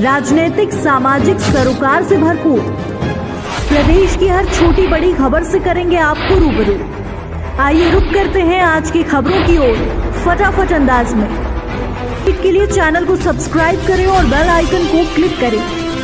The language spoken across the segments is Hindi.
राजनीतिक सामाजिक सरोकार से भरपूर। प्रदेश की हर छोटी बड़ी खबर से करेंगे आपको रूबरू। आइए रुक करते हैं आज की खबरों की ओर फटाफट अंदाज में। इसके लिए चैनल को सब्सक्राइब करें और बेल आइकन को क्लिक करें।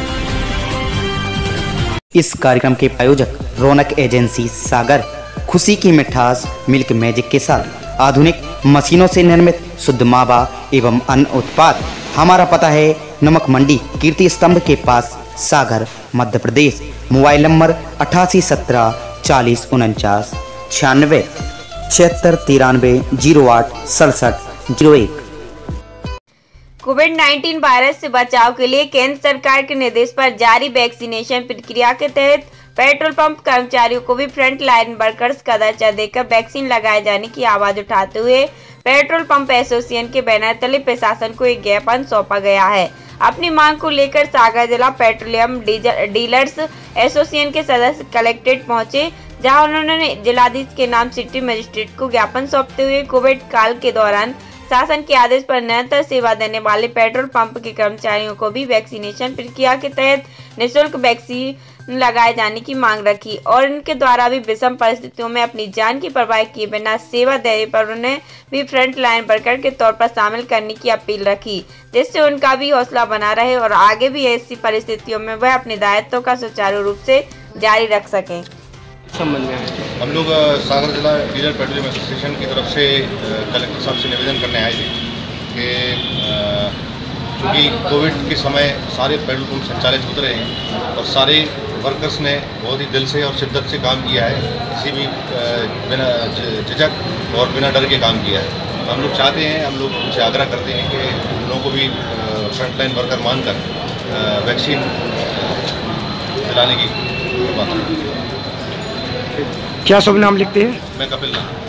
इस कार्यक्रम के प्रायोजक रौनक एजेंसी सागर, खुशी की मिठास मिल्क मैजिक के साथ आधुनिक मशीनों से निर्मित शुद्ध मावा एवं अन्य उत्पाद। हमारा पता है नमक मंडी, कीर्ति स्तंभ के पास, Sagar, Madhya Pradesh. Mobile number 8817 40 49 96 76 93 08 67 01। Covid virus से बचाव के लिए केंद्र सरकार के निर्देश पर जारी वैक्सीनेशन प्रक्रिया के तहत पेट्रोल पंप कर्मचारियों को भी फ्रंट लाइन वर्कर्स का दर्जा देकर वैक्सीन लगाए जाने की आवाज उठाते हुए पेट्रोल पंप एसोसिएशन के बैनर तले प्रशासन को एक ज्ञापन सौंपा गया है। अपनी मांग को लेकर सागर जिला पेट्रोलियम डीलर्स एसोसिएशन के सदस्य कलेक्ट्रेट पहुंचे, जहां उन्होंने जिलाधीश के नाम सिटी मजिस्ट्रेट को ज्ञापन सौंपते हुए कोविड काल के दौरान शासन के आदेश पर निरंतर सेवा देने वाले पेट्रोल पंप के कर्मचारियों को भी वैक्सीनेशन प्रक्रिया के तहत निःशुल्क वैक्सीन लगाए जाने की मांग रखी और इनके द्वारा भी विषम परिस्थितियों में अपनी जान की परवाह किए बिना सेवा देने पर उन्हें भी फ्रंट लाइन वर्कर के तौर पर शामिल करने की अपील रखी, जिससे उनका भी हौसला बना रहे और आगे भी ऐसी परिस्थितियों में वह अपने दायित्व का सुचारू रूप से जारी रख सकें। हम लोग सागर जिला डीलर पेट्रोलियम एसोसिएशन की तरफ से कलेक्टर साहब से निवेदन करने आए थे कि चूँकि कोविड के समय सारे पेट्रोल पंप संचालित होते रहे हैं और सारे वर्कर्स ने बहुत ही दिल से और शिद्दत से काम किया है, किसी भी बिना झिझक और बिना डर के काम किया है। तो हम लोग चाहते हैं, हम लोग उनसे आग्रह करते हैं कि उन लोगों को भी फ्रंटलाइन वर्कर मानकर वैक्सीन दिलाने की बात। क्या शुभ नाम लिखते हैं? मैं कपिल नाम।